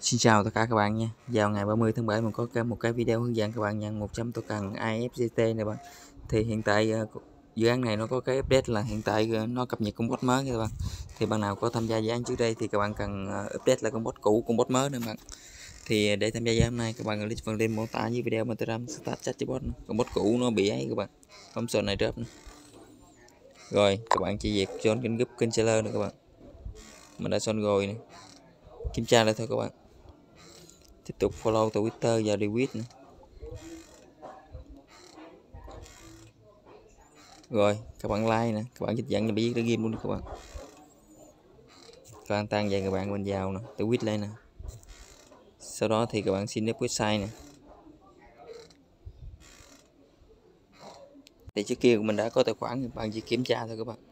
Xin chào tất cả các bạn nha. Vào ngày 30 tháng 7 mình có một cái video hướng dẫn các bạn nhận 100 token IFCT này bạn. Thì hiện tại dự án này nó có cái update là hiện tại nó cập nhật con bot mới các bạn. Thì bạn nào có tham gia dự án trước đây thì các bạn cần update lại con bot cũ, con bot mới nữa bạn. Thì để tham gia dự án này các bạn click phần link mô tả dưới video mà Telegram start chat với bot. Con bot cũ nó bị ấy các bạn. Không sợ này drop nữa. Rồi các bạn chỉ việc join kênh group kênh seller nữa các bạn. Mình đã join rồi này. Kiểm tra lại thôi các bạn. Tiếp tục follow Twitter và retweet nữa. Rồi các bạn like nè, các bạn dịch dẫn cho biết để game luôn các bạn. Các bạn tăng về các bạn mình vào nè, tweet lên nè. Sau đó thì các bạn xin up website nè. Thì trước kia mình đã có tài khoản, các bạn chỉ kiểm tra thôi các bạn.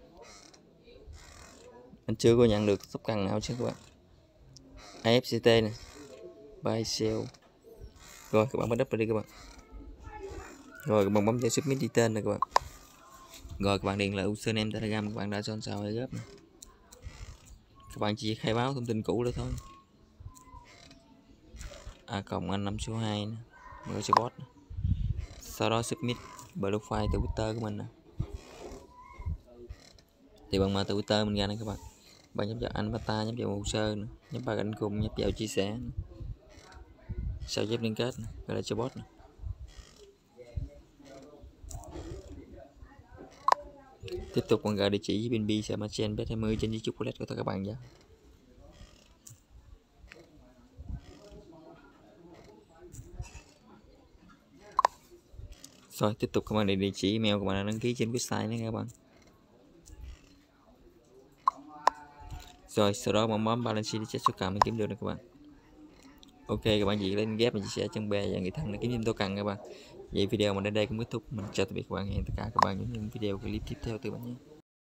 Mình chưa có nhận được token nào chứ các bạn. IFCT nè, buy sell. Rồi các bạn bắt up đi các bạn. Rồi các bạn bấm vào submit đi tên này các bạn. Rồi các bạn điền lại username Telegram các bạn đã join sao hay gấp nè. Các bạn chỉ khai báo thông tin cũ đó thôi. Cộng anh 5 số 2 nè, rồi cho bot nè. Sau đó submit profile từ Twitter của mình nè. Thì bằng mở từ Twitter mình ra này các bạn. Bạn nhấp vào anh bata, nhấp vào hồ sơ nè, nhấp vào ảnh cùng, nhấp vào chia sẻ nè. Sau chép liên kết nè, rồi lại cho bot nè. Tiếp tục bằng gửi địa chỉ với BNB sẽ trên bet20 trên chocolate của các bạn nhé. Rồi tiếp tục các bạn để địa chỉ email của bạn đăng ký trên website nhé các bạn. Rồi sau đó bạn bấm balance để check số cầm để kiếm được nè các bạn. Ok các bạn chỉ lên ghép và chia sẻ chân bè và người thân để kiếm thêm token các bạn. Vậy video mình đến đây cũng kết thúc. Mình chào tạm biệt các bạn, hẹn tất cả các bạn những video clip tiếp theo từ bạn nhé.